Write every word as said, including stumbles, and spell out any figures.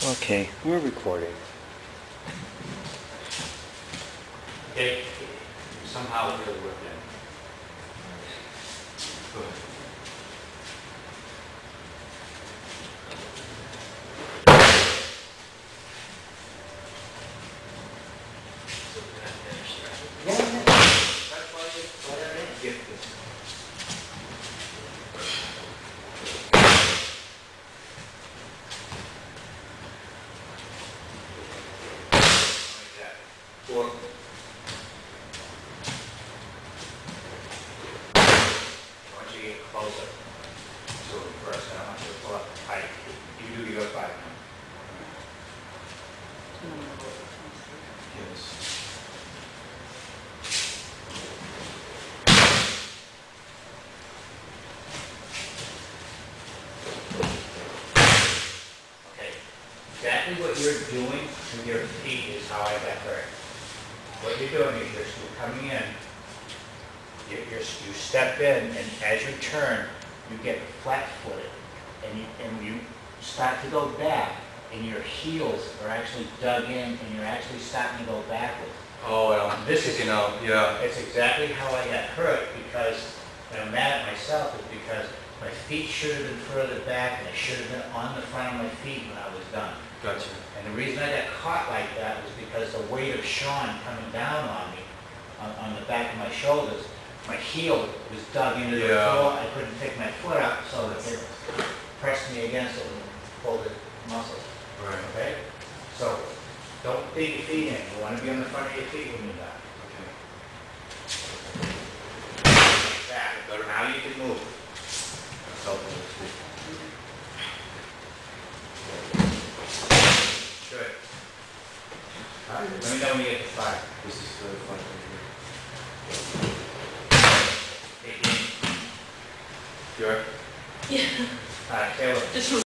Okay, we're recording. Okay, somehow it really worked in. Go ahead. Yeah, yeah. That's why I why I didn't get this. Like that. Or once you get closer to it first, I want you to pull up tight. You do your five now. Yes. Okay. Exactly what you're doing with your feet is how I got hurt. What you're doing is you're still coming in, you, you're, you step in, and as you turn, you get flat-footed, and you, and you start to go back, and your heels are actually dug in, and you're actually starting to go backwards. Oh, well, This is, you know, yeah. it's exactly how I got hurt, because, and I'm mad at myself, is because my feet should have been further back, and I should have been on the front of my feet when I was done. Gotcha. And the reason I got caught like that was because the weight of Sean coming down on me, on, on the back of my shoulders, my heel was dug into the Yeah. floor. I couldn't pick my foot up, so it pressed me against it and pulled the muscles. Right. Okay? So, don't dig your feet in. You want to be on the front of your feet when you're done. Okay. Like that. But now you can move. That's helpful. Good. All right. Let me know when you get to five. This is the fun thing Eighteen. here. You all right? Yeah, All right, Taylor. just